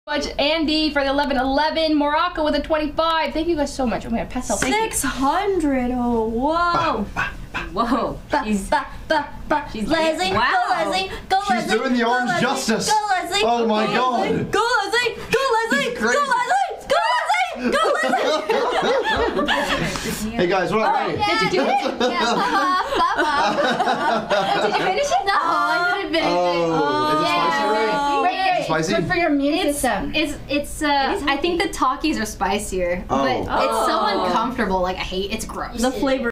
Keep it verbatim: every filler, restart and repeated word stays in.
Much Andy for the eleven eleven, Morocco with a twenty-five. Thank you guys so much. Oh my god, Pastel. six hundred. Oh, whoa. Whoa. She's, ba, ba, ba. she's Leslie, wow. go Leslie, go She's Leslie. doing the orange go Leslie, justice. Go Leslie. Oh my go god. Leslie, go Leslie, go Leslie, go Crazy. Leslie, go Leslie. Hey guys, what Oh, are they? yeah. Did you do it? Yeah, Papa, Papa. Did you finish it? No, I didn't finish it. Oh, is it spicy, Ray? Wait, wait, Spicy? good for your immune It's, system. it's, it's, uh, I think the Takis are spicier, Oh. but it's so Oh. uncomfortable. Like, I hate, it's gross. The flavor